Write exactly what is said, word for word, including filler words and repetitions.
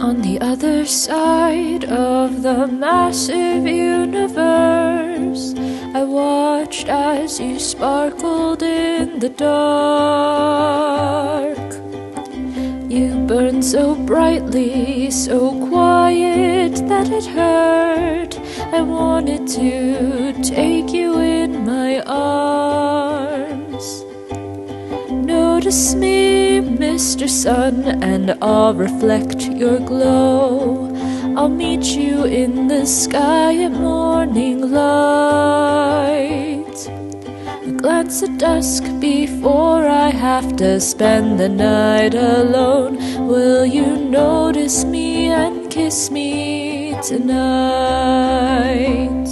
On the other side of the massive universe, I watched as you sparkled in the dark. You burned so brightly, so quiet that it hurt. I wanted to take you in my arms. Notice me, Mister Sun, and I'll reflect your glow. I'll meet you in the sky at morning light. A glance at dusk before I have to spend the night alone. Will you notice me and kiss me tonight?